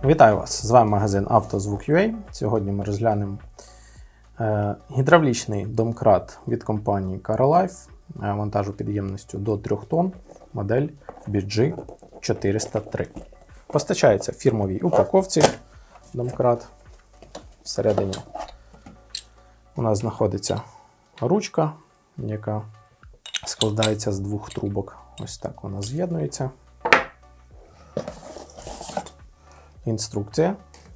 Вітаю вас! З вами магазин «Автозвук.UA». Сьогодні ми розглянемо гідравлічний домкрат від компанії Carolife вантажу підємністю до 3 тонн, модель BG403. Постачається в фірмовій упаковці домкрат. Всередині у нас знаходиться ручка, яка складається з 2 трубок. Ось так вона з'єднується. Інструкція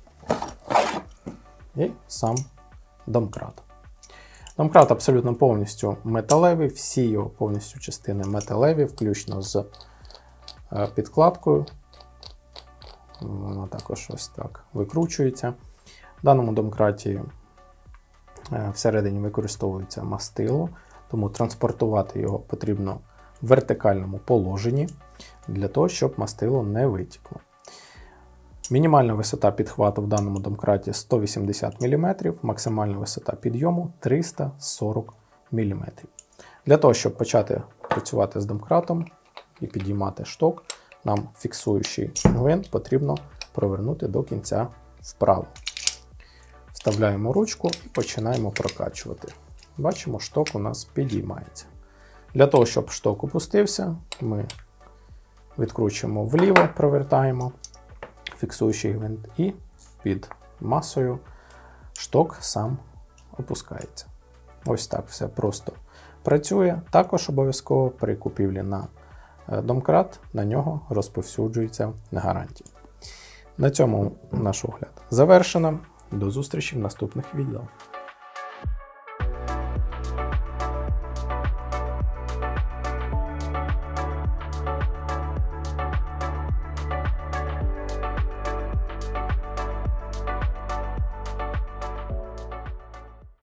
і сам домкрат. Домкрат абсолютно повністю металевий, всі його повністю частини металеві, включно з підкладкою. Вона також ось так викручується. В даному домкраті всередині використовується мастило, тому транспортувати його потрібно в вертикальному положенні, для того, щоб мастило не витікло. Мінімальна висота підхвату в даному домкраті 180 мм, максимальна висота підйому 340 мм. Для того, щоб почати працювати з домкратом і підіймати шток, нам фіксуючий гвинт потрібно провернути до кінця вправо. Вставляємо ручку і починаємо прокачувати. Бачимо, шток у нас підіймається. Для того, щоб шток опустився, ми відкручуємо вліво, провертаємо фіксуючий гвинт, і під масою шток сам опускається. Ось так все просто працює. Також обов'язково при купівлі на домкрат на нього розповсюджується гарантія. На цьому наш огляд завершено. До зустрічі в наступних відео.